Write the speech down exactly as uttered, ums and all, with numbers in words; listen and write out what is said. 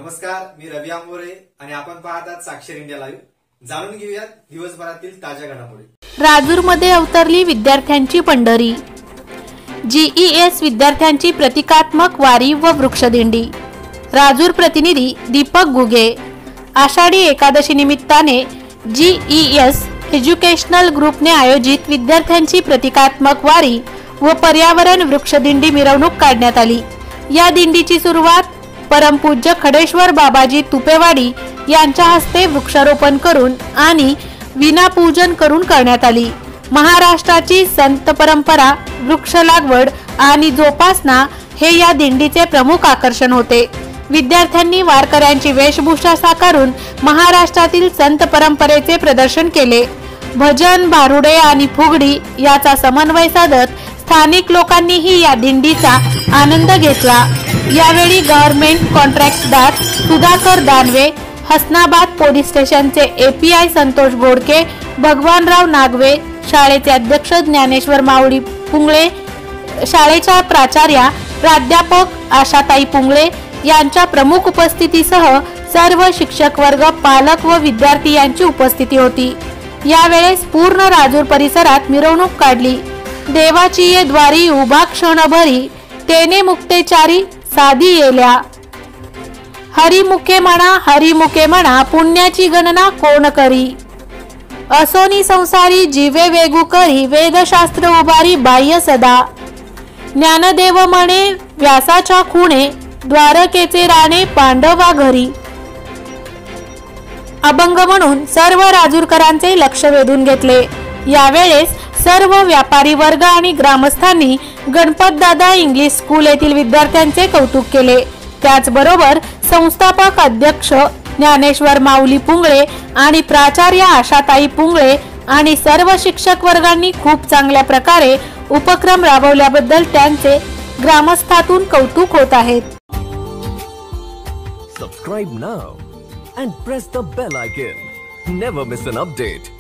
नमस्कार, मी रवी आंबोरे आणि आपण पाहतात साक्षर इंडिया लाईव्ह। जाणून घेऊयात दिवसभरातील ताज्या घडामोडी। राजूरमध्ये अवतरली विद्यार्थ्यांची पंढरी। जीईएस विद्यार्थ्यांची प्रतिकात्मक वारी व वृक्षदिंडी। राजूर प्रतिनिधी दीपक गुगे। आषाढी एकादशी निमित्ताने जीईएस एज्युकेशनल ग्रुपने आयोजित विद्यार्थ्यांची प्रतिकात्मक वारी व पर्यावरण वृक्षदिंडी मिरवणूक काढण्यात आली। या दिंडीची सुरुवात परमपूज्य खडेश्वर बाबाजी तुपेवाडी यांच्या हस्ते वृक्षारोपण करून आणि विनापूजन करून करण्यात आली। महाराष्ट्राची संत परंपरा, वृक्ष लागवड आणि जोपासना हे या दिंडीचे प्रमुख आकर्षण होते। विद्यार्थ्यांनी वारकऱ्यांची वेशभूषा साकारून महाराष्ट्रातील संत परंपरेचे प्रदर्शन केले। भजन, भारुडे आणि फुगडी याचा समन्वय साधत स्थानिक लोकांनीही या दिंडीचा आनंद घेतला। यावेळी गव्हर्नमेंट कॉन्ट्रॅक्टदार सुधाकर दानवे, हसनाबाद पोलीस स्टेशनचे एपीआय संतोष बोडके, भगवानराव नागवे, शाळेचे अध्यक्ष ज्ञानेश्वर माऊली पुंगळे, शाळेच्या प्राचार्या प्राध्यापक आशाताई पुंगळे यांच्या प्रमुख उपस्थितीसह सर्व शिक्षक वर्ग, पालक व विद्यार्थी यांची उपस्थिती होती। यावेळेस पूर्ण राजूर परिसरात मिरवणूक काढली। देवाची ये द्वारी उभा क्षणभरी, तेने मुक्तेचारी साधी येल्या। हरिमुखे म्हणा हरिमुखे म्हणा, पुण्याची गणना कोण करी। असोनी संसारी जीवे वेगू करी, वेदशास्त्र उभारी बाह्य सदा। ज्ञानदेव म्हणे व्यासाच्या खुणे, द्वारकेचे राणे पांडवा घरी। अभंग म्हणून सर्व राजूरकरांचे लक्ष वेधून घेतले। यावेळेस सर्व व्यापारी वर्ग आणि ग्रामस्थांनी गणपतदादा इंग्लिश स्कूल येथील विद्यार्थ्यांचे कौतुक केले। त्याचबरोबर संस्थापक अध्यक्ष ज्ञानेश्वर माऊली पुंगळे आणि प्राचार्य आशाताई पुंगळे आणि सर्व शिक्षक वर्गांनी खूप चांगल्या प्रकारे उपक्रम राबवल्याबद्दल त्यांचे ग्रामस्थातून कौतुक होत आहेत। Subscribe now and press the bell icon. Never miss an update.